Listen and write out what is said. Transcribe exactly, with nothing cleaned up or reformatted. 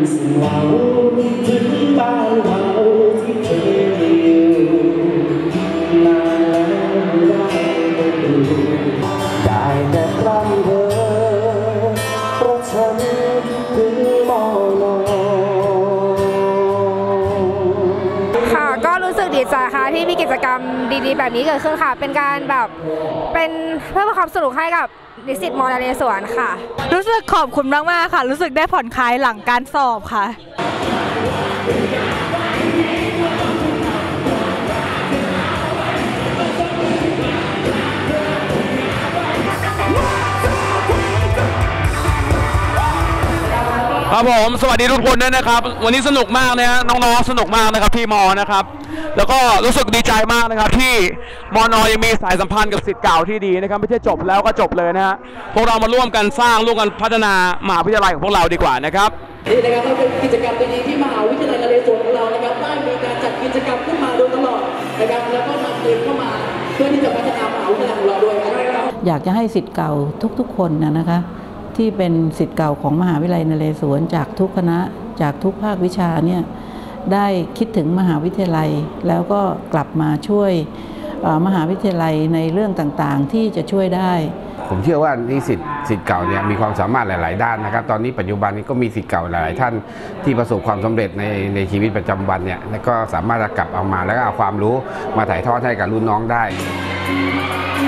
สิ่งเหล่าถึงบ้านเราที่เคยอยู่นานแล้วได้ดูได้แต่พร่ำเพ้อเพราะฉันถึงมองค่ะก็รู้สึกดีใจค่ะที่มีกิจกรรมดีๆแบบนี้เกิดขึ้นค่ะเป็นการแบบเป็นเพื่อความสนุกให้กับนิสิตม.นเรศวรค่ะรู้สึกขอบคุณมากๆค่ะรู้สึกได้ผ่อนคลายหลังการสอบค่ะครับผมสวัสดีทุกคนด้วยนะครับวันนี้สนุกมากนะฮะน้องๆสนุกมากนะครับที่มอนะครับแล้วก็รู้สึกดีใจมากนะครับที่มอนยังมีสายสัมพันธ์กับศิษย์เก่าที่ดีนะครับไม่ใช่จบแล้วก็จบเลยนะฮะพวกเรามาร่วมกันสร้างร่วมกันพัฒนามหาวิทยาลัยของพวกเราดีกว่านะครับนี่นะครับก็เป็นกิจกรรมดีๆที่มหาวิทยาลัยนเรศวรของเรานะครับได้มีการจัดกิจกรรมขึ้นมาโดยตลอดนะครับแล้วก็นำเงินเข้ามาเพื่อที่จะพัฒนามหาวิทยาลัยของเราด้วยนะครับอยากจะให้ศิษย์เก่าทุกๆคนนะคะที่เป็นศิษย์เก่าของมหาวิทยาลัยนเรศวรจากทุกคณะจากทุกภาควิชาเนี่ยได้คิดถึงมหาวิทยาลัยแล้วก็กลับมาช่วยมหาวิทยาลัยในเรื่องต่างๆที่จะช่วยได้ผมเชื่อว่านิสิตศิษย์เก่าเนี่ยมีความสามารถหลายๆด้านนะครับตอนนี้ปัจจุบันนี้ก็มีศิษย์เก่าหลายท่านที่ประสบความสำเร็จในในชีวิตประจำวันเนี่ยแล้วก็สามารถจะกลับเอามาแล้วก็เอาความรู้มาถ่ายทอดให้กับรุ่นน้องได้